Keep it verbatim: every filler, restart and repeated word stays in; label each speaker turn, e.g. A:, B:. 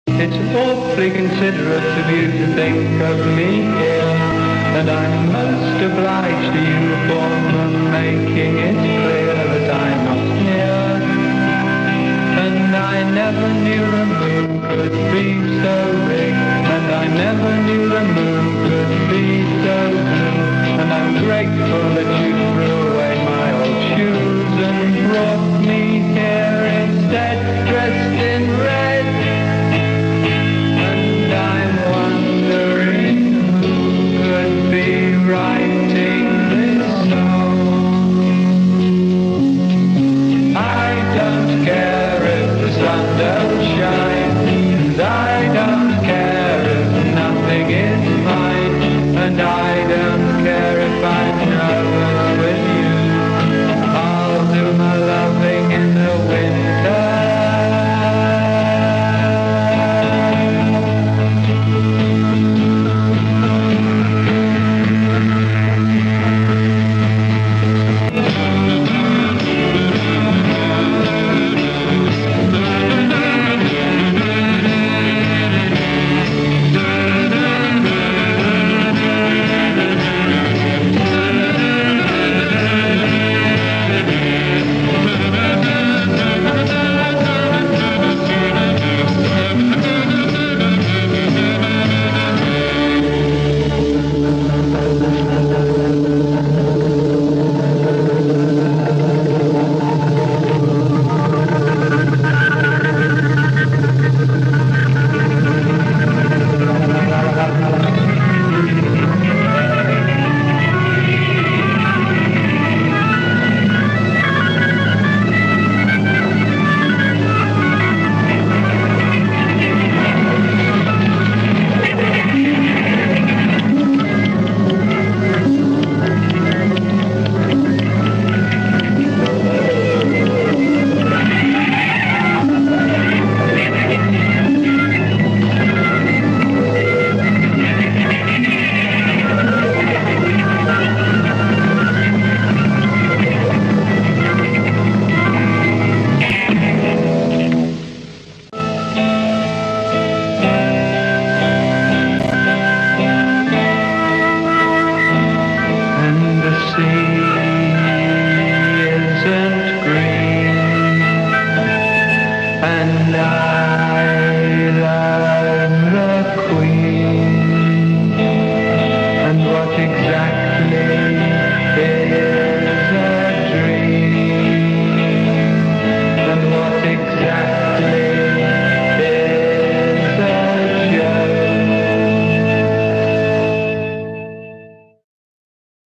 A: It's awfully considerate of you to think of me here, and I'm most obliged to you for making it clear that I'm not here. And I never knew the moon could be so big, and I never knew the moon could be so blue, and I'm grateful that you